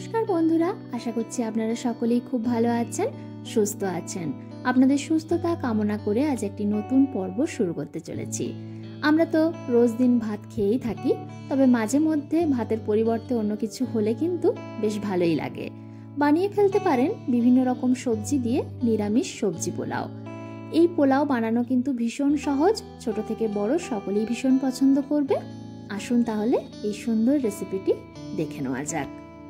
নমস্কার বন্ধুরা, আশা করছি আপনারা সকলেই খুব ভালো আছেন, সুস্থ আছেন। আপনাদের সুস্থতা কামনা করে আজ একটি নতুন পর্ব শুরু করতে চলেছি। আমরা তো রোজ দিন ভাত খেয়েই থাকি, তবে মাঝে মধ্যে ভাতের পরিবর্তে অন্য কিছু হলে কিন্তু বেশ ভালোই লাগে। বানিয়ে ফেলতে পারেন বিভিন্ন রকম সবজি দিয়ে নিরামিষ সবজি পোলাও। এই পোলাও বানানো কিন্তু ভীষণ সহজ, ছোট থেকে বড় সকলেই ভীষণ পছন্দ করবে। আসুন তাহলে এই সুন্দর রেসিপিটি দেখে নেওয়া যাক।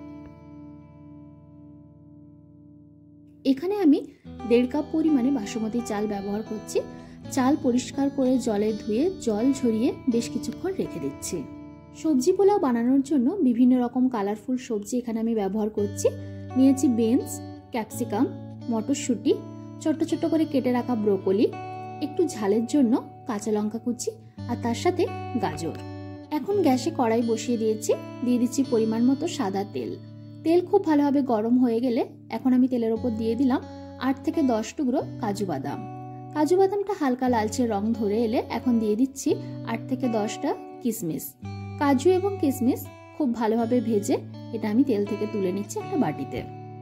এখানে আমি 1.5 কাপ পরিমাণে বাসমতি চাল ব্যবহার করছি। চাল পরিষ্কার করে জলে ধুয়ে জল ঝরিয়ে বেশ কিছুক্ষণ রেখে দিচ্ছি। সবজি পোলাও বানানোর জন্য বিভিন্ন রকম কালারফুল সবজি এখানে আমি ব্যবহার করছি। নিয়েছি বিনস, ক্যাপসিকাম, মটরশুঁটি, ছোট্ট ছোট্ট করে কেটে রাখা ব্রোকলি, একটু ঝালের জন্য কাঁচা লঙ্কা কুচি আর তার সাথে গাজর। এখন গ্যাসে কড়াই বসিয়ে দিয়েছি, দিয়ে দিচ্ছি পরিমাণ মতো সাদা তেল। তেল খুব ভালোভাবে গরম হয়ে গেলে এখন আমি তেলের ওপর দিয়ে দিলাম 8 থেকে 10 টুকরো কাজু বাদাম। কাজু বাদামটা হালকা লালচে রং ধরে এলে এখন দিয়ে দিচ্ছি 8 থেকে 10টা কিশমিশ। কাজু এবং কিশমিশ খুব ভালোভাবে ভেজে এটা আমি তেল থেকে তুলে নিচ্ছি একটা বাটিতে।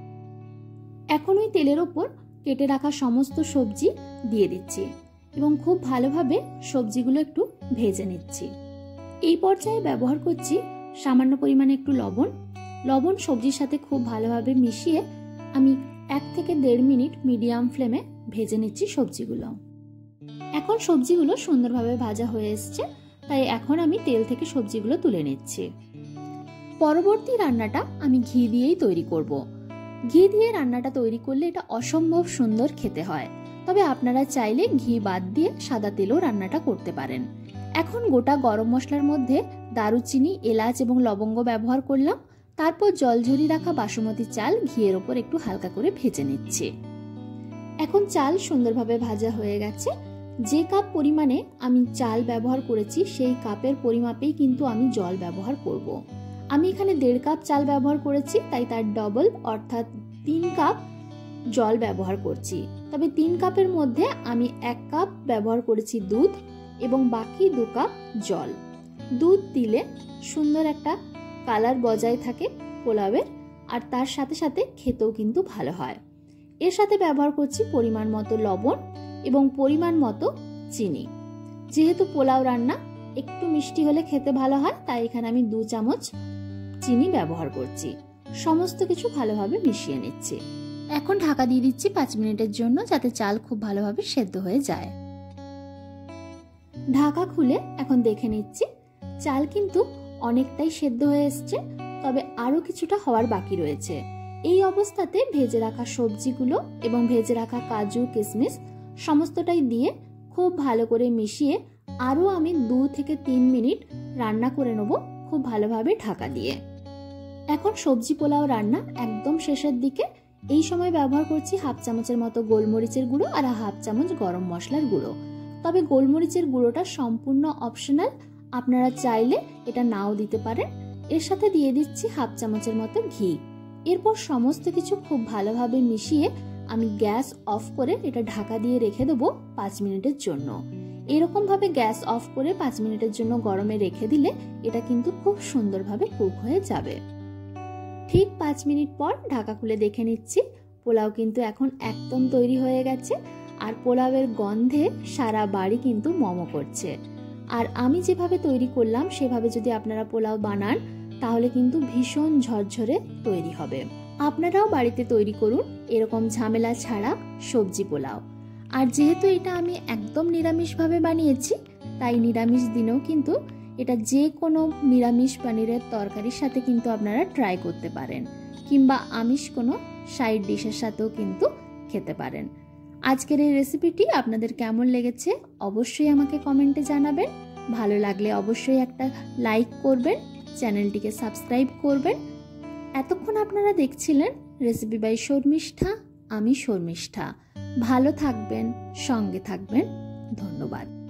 এখন ওই তেলের ওপর কেটে রাখা সমস্ত সবজি দিয়ে দিচ্ছি এবং খুব ভালোভাবে সবজিগুলো একটু ভেজে নিচ্ছি। এই পর্যায়ে ব্যবহার করছি সামান্য পরিমাণে একটু লবণ। লবণ সবজির সাথে খুব ভালোভাবে মিশিয়ে আমি 1 থেকে 1.5 মিনিট মিডিয়াম ফ্লেমে ভেজে নিচ্ছি সবজিগুলো। এখন সবজিগুলো সুন্দরভাবে ভাজা হয়ে এসছে, তাই এখন আমি তেল থেকে সবজিগুলো তুলে নিচ্ছি। পরবর্তী রান্নাটা আমি ঘি দিয়েই তৈরি করব। ঘি দিয়ে রান্নাটা তৈরি করলে এটা অসম্ভব সুন্দর খেতে হয়, তবে আপনারা চাইলে ঘি বাদ দিয়ে সাদা তেলেও রান্নাটা করতে পারেন। এখন গোটা গরম মশলার মধ্যে দারুচিনি, এলাচ এবং লবঙ্গ ব্যবহার করলাম। তারপর জল ঝরিয়ে রাখা বাসমতি চাল ঘিয়ের ওপর একটু হালকা করে ভেজে নিচ্ছি। এখন চাল সুন্দরভাবে ভাজা হয়ে গেছে। যে কাপ পরিমাণে আমি চাল ব্যবহার করেছি সেই কাপের পরিমাপেই কিন্তু আমি জল ব্যবহার করব। আমি এখানে 1.5 কাপ চাল ব্যবহার করেছি, তাই তার ডবল অর্থাৎ 3 কাপ জল ব্যবহার করছি। তবে 3 কাপের মধ্যে আমি 1 কাপ ব্যবহার করেছি দুধ এবং বাকি 2 কাপ জল। দুধ দিলে সুন্দর একটা কালার বজায় থাকে পোলাওয়ের, আর তার সাথে সাথে খেতেও কিন্তু ভালো হয়। এর সাথে ব্যবহার করছি পরিমাণ মতো লবণ এবং পরিমাণ মতো চিনি। যেহেতু পোলাও রান্না একটু মিষ্টি হলে খেতে ভালো হয়, তাই এখানে আমি 2 চামচ চিনি ব্যবহার করছি। সমস্ত কিছু ভালোভাবে মিশিয়ে নিচ্ছি। এখন ঢাকা দিয়ে দিচ্ছি 5 মিনিটের জন্য, যাতে চাল খুব ভালোভাবে সেদ্ধ হয়ে যায়। ঢাকা খুলে এখন দেখে নিচ্ছি চাল কিন্তু অনেকটাই সেদ্ধ হয়ে এসছে, তবে আরো কিছুটা হওয়ার বাকি রয়েছে। এই অবস্থাতে ভেজে রাখা সবজিগুলো এবং ভেজে রাখা কাজু, কিশমিশ সমস্তটাই দিয়ে খুব ভালো করে মিশিয়ে আরো আমি 2 থেকে 3 মিনিট রান্না করে নেব খুব ভালোভাবে ঢাকা দিয়ে। এখন সবজি পোলাও রান্না একদম শেষের দিকে। এই সময় ব্যবহার করছি 1/2 চামচের মতো গোলমরিচের গুঁড়ো আর 1/2 চামচ গরম মশলার গুঁড়ো। তবে গোলমরিচের গুঁড়োটা সম্পূর্ণ অপশনাল, আপনারা চাইলে এটা নাও দিতে পারেন। এর সাথে দিয়ে দিচ্ছি 1/2 চামচের মতো ঘি। এরপর সমস্ত কিছু খুব ভালোভাবে মিশিয়ে আমি গ্যাস অফ করে এটা ঢাকা দিয়ে রেখে দেবো 5 মিনিটের জন্য। এরকম ভাবে গ্যাস অফ করে 5 মিনিটের জন্য গরমে রেখে দিলে এটা কিন্তু খুব সুন্দরভাবে কুক হয়ে যাবে। ঠিক 5 মিনিট পর ঢাকা খুলে দেখে নিচ্ছি পোলাও কিন্তু এখন একদম তৈরি হয়ে গেছে, আর পোলাওয়ের গন্ধে সারা বাড়ি কিন্তু মমো করছে। আর আমি যেভাবে তৈরি করলাম সেভাবে যদি আপনারা পোলাও বানান তাহলে কিন্তু ভীষণ ঝরঝরে তৈরি হবে। আপনারাও বাড়িতে তৈরি করুন এরকম ঝামেলা ছাড়া সবজি পোলাও। আর যেহেতু এটা আমি একদম নিরামিষভাবে বানিয়েছি, তাই নিরামিষ দিনেও কিন্তু এটা যে কোনো নিরামিষ পনিরের তরকারির সাথে কিন্তু আপনারা ট্রাই করতে পারেন, কিংবা আমিষ কোনো সাইড ডিশের সাথেও কিন্তু খেতে পারেন। আজকের এই রেসিপিটি আপনাদের কেমন লেগেছে অবশ্যই আমাকে কমেন্টে জানাবেন। ভালো লাগলে অবশ্যই একটা লাইক করবেন, চ্যানেলটিকে সাবস্ক্রাইব করবেন। এতক্ষণ আপনারা দেখছিলেন রেসিপি বাই শর্মিষ্ঠা। আমি শর্মিষ্ঠা। ভালো থাকবেন, সঙ্গে থাকবেন। ধন্যবাদ।